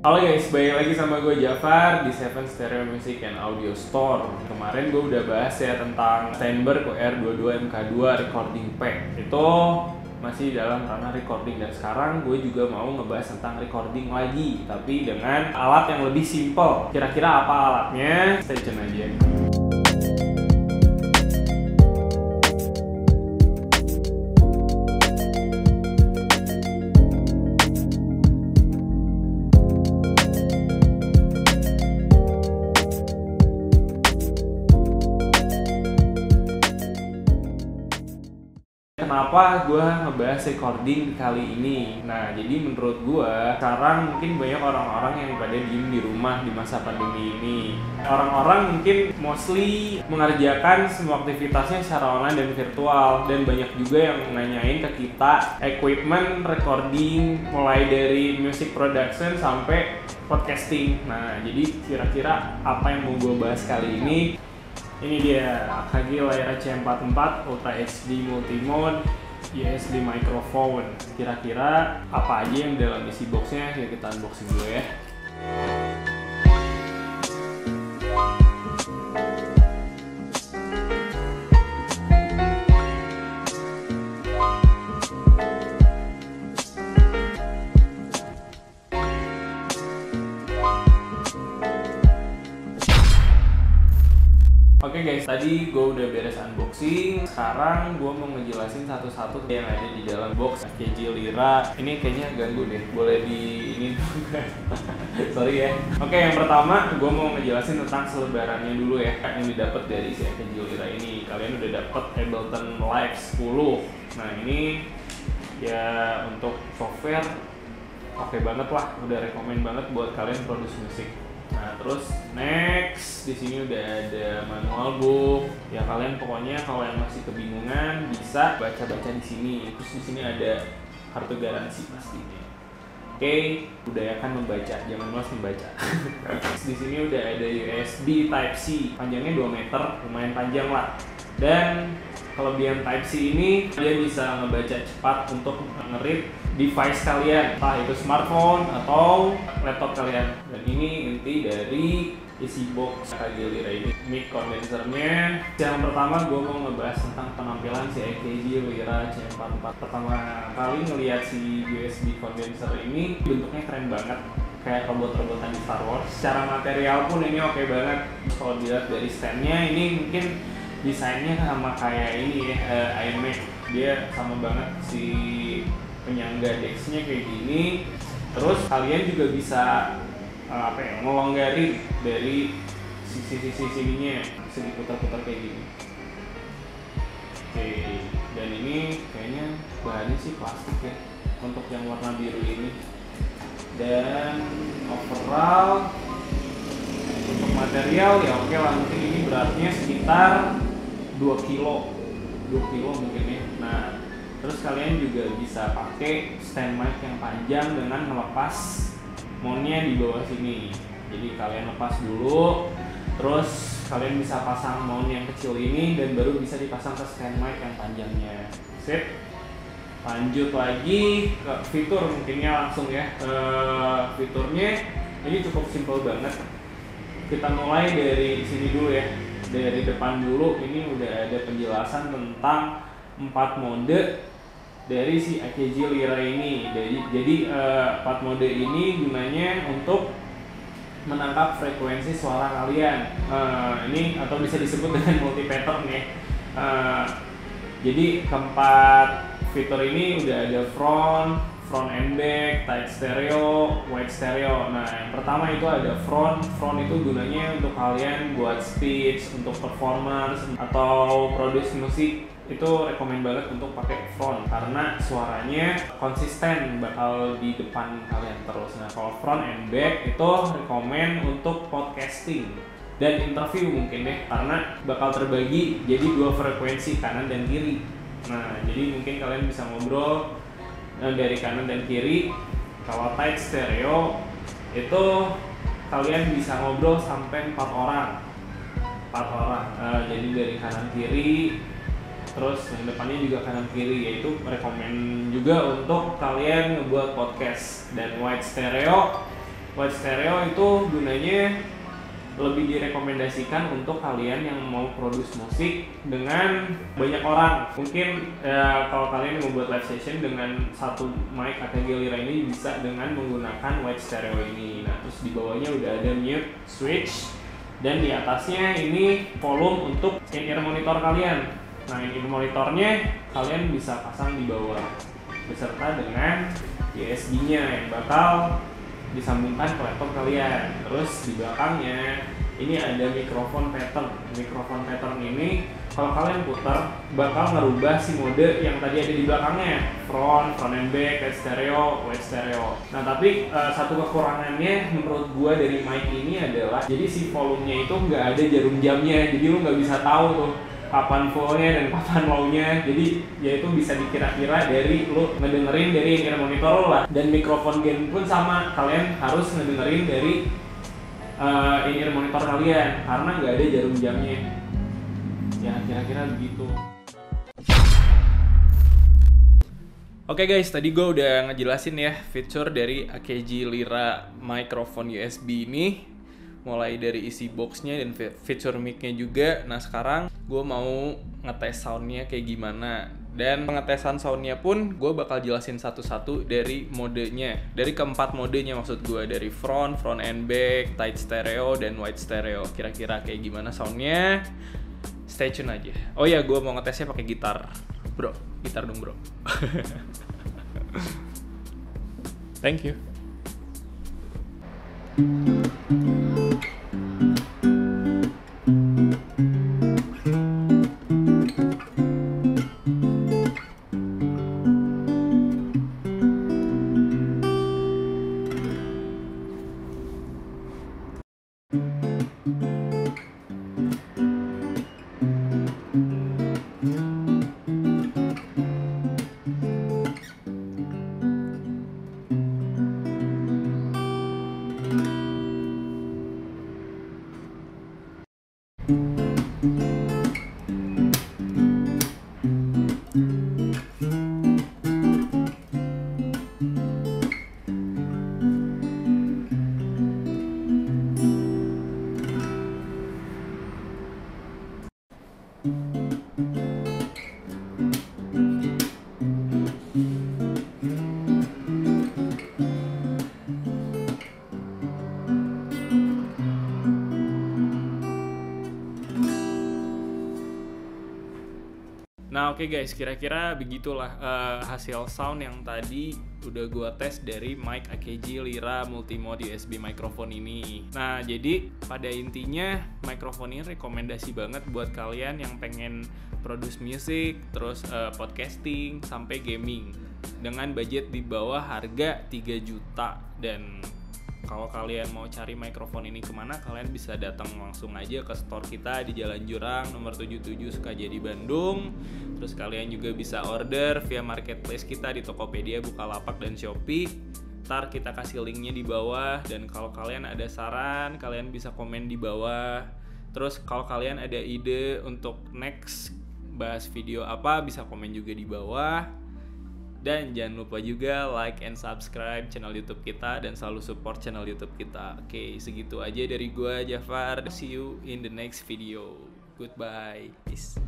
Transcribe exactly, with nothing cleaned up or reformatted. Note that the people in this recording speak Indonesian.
Halo guys, balik lagi sama gue Jafar di Seven Stereo Music and Audio Store. Kemarin gue udah bahas ya tentang Steinberg W R dua puluh dua M K dua Recording Pack. Itu masih dalam ranah recording, dan sekarang gue juga mau ngebahas tentang recording lagi, tapi dengan alat yang lebih simple. Kira-kira apa alatnya? Stay tune aja. Kenapa gue ngebahas recording kali ini? Nah, jadi menurut gue sekarang mungkin banyak orang-orang yang pada diem di rumah di masa pandemi ini. Orang-orang mungkin mostly mengerjakan semua aktivitasnya secara online dan virtual, dan banyak juga yang nanyain ke kita equipment recording mulai dari music production sampai podcasting. Nah, jadi kira-kira apa yang mau gue bahas kali ini? Ini dia A K G Lyra C empat puluh empat Ultra H D Multimode U S B Microphone. Kira-kira apa aja yang dalam isi boxnya? Ya kita unboxing dulu ya. Oke okay guys, tadi gue udah beres unboxing. Sekarang gue mau ngejelasin satu-satu yang ada di dalam box A K G Lyra. Ini kayaknya ganggu deh, boleh di ini juga. Sorry ya. Oke, okay, yang pertama gue mau ngejelasin tentang selebarannya dulu ya, yang didapat dari si A K G Lyra ini. Kalian udah dapet Ableton Live sepuluh. Nah ini ya untuk software oke okay banget lah, udah rekomen banget buat kalian produce musik. Nah terus next di sini udah ada manual book ya, kalian pokoknya kalau yang masih kebingungan bisa baca-baca di sini. Terus di sini ada kartu garansi pastinya. Oke, okay, budayakan membaca, jangan malas membaca. Di sini udah ada U S B Type C, panjangnya dua meter, lumayan panjang lah. Dan kelebihan Type C ini dia bisa ngebaca cepat untuk nge-read device kalian, entah itu smartphone atau laptop kalian. Dan ini inti dari isi box A K G Lyra ini. Mic condensernya, yang pertama gue mau ngebahas tentang penampilan si A K G Lyra C empat puluh empat. Pertama kali ngeliat si U S B condenser ini, bentuknya keren banget, kayak robot-robotan di Star Wars. Secara material pun ini oke okay banget. Kalau dilihat dari standnya, ini mungkin desainnya sama kayak ini ya, uh, iMac. Dia sama banget si penyangga dexnya kayak gini. Terus kalian juga bisa uh, apa ya, ngelonggarin dari sisi-sisi sininya, bisa diputar-putar kayak gini. Oke, dan ini kayaknya bahannya sih plastik ya untuk yang warna biru ini. Dan overall untuk material ya oke lah, mungkin ini beratnya sekitar dua kilo mungkin ya. Nah terus kalian juga bisa pakai stand mic yang panjang dengan melepas mountnya di bawah sini. Jadi kalian lepas dulu, terus kalian bisa pasang mount yang kecil ini dan baru bisa dipasang ke stand mic yang panjangnya. Sip. Lanjut lagi ke fitur, mungkinnya langsung ya. E, fiturnya ini cukup simple banget. Kita mulai dari sini dulu ya. Dari depan dulu, ini udah ada penjelasan tentang empat mode dari si A K G Lyra ini. Jadi, jadi uh, empat mode ini gunanya untuk menangkap frekuensi suara kalian. Uh, ini atau bisa disebut dengan multi pattern ya. Uh, jadi keempat fitur ini udah ada front, front and back, tight stereo, wide stereo. Nah, yang pertama itu ada front. Front itu gunanya untuk kalian buat speech, untuk performance atau produce musik. Itu rekomen banget untuk pakai front karena suaranya konsisten, bakal di depan kalian terus. Nah, kalau front and back itu rekomen untuk podcasting dan interview mungkin deh, karena bakal terbagi jadi dua frekuensi, kanan dan kiri. Nah, jadi mungkin kalian bisa ngobrol dari kanan dan kiri. Kalau tight stereo itu kalian bisa ngobrol sampai empat orang. empat orang. Uh, jadi dari kanan kiri, terus yang depannya juga kanan kiri, yaitu rekomen juga untuk kalian ngebuat podcast. Dan wide stereo White stereo itu gunanya lebih direkomendasikan untuk kalian yang mau produce musik dengan banyak orang. Mungkin ya, kalau kalian mau buat live session dengan satu mic A K G Lira ini bisa dengan menggunakan white stereo ini. Nah, terus di bawahnya udah ada mute switch dan di atasnya ini volume untuk in-ear monitor kalian. Nah, in-ear monitornya kalian bisa pasang di bawah beserta dengan U S B-nya yang bakal disambungkan ke laptop kalian. Terus di belakangnya ini ada mikrofon pattern. Mikrofon pattern ini kalau kalian putar bakal ngerubah si mode yang tadi ada di belakangnya, front, front and back, white stereo, white stereo. Nah, tapi uh, satu kekurangannya menurut gua dari mic ini adalah jadi si volumenya itu nggak ada jarum jamnya, jadi lu nggak bisa tahu tuh kapan fullnya dan kapan low-nya. Jadi ya itu bisa dikira-kira dari lu ngedengerin dari in-ear monitor lo lah. Dan mikrofon gain pun sama, kalian harus ngedengerin dari uh, in-ear monitor kalian karena nggak ada jarum jamnya. Ya kira-kira begitu. Oke guys, tadi gue udah ngejelasin ya fitur dari A K G Lira microphone U S B ini, mulai dari isi boxnya dan fitur mic-nya juga. Nah, sekarang gue mau ngetes soundnya kayak gimana, dan pengetesan soundnya pun gue bakal jelasin satu-satu dari modenya, dari keempat modenya maksud gue, dari front, front and back, tight stereo, dan white stereo. Kira-kira kayak gimana soundnya? Stay tune aja. Oh ya, gue mau ngetesnya pakai gitar, bro. Gitar dong, bro. Thank you. Nah oke okay guys, kira-kira begitulah uh, hasil sound yang tadi udah gua tes dari mic A K G Lira multimode U S B microphone ini. Nah jadi pada intinya microphone ini rekomendasi banget buat kalian yang pengen produce music, terus uh, podcasting, sampai gaming dengan budget di bawah harga tiga juta. Dan kalau kalian mau cari mikrofon ini kemana, kalian bisa datang langsung aja ke store kita di Jalan Jurang nomor tujuh puluh tujuh Sukajadi, Bandung. Terus kalian juga bisa order via marketplace kita di Tokopedia, Bukalapak, dan Shopee. Ntar kita kasih linknya di bawah. Dan kalau kalian ada saran, kalian bisa komen di bawah. Terus kalau kalian ada ide untuk next bahas video apa, bisa komen juga di bawah. Dan jangan lupa juga like and subscribe channel YouTube kita dan selalu support channel YouTube kita. Oke, segitu aja dari gua Jafar. See you in the next video. Goodbye. Peace.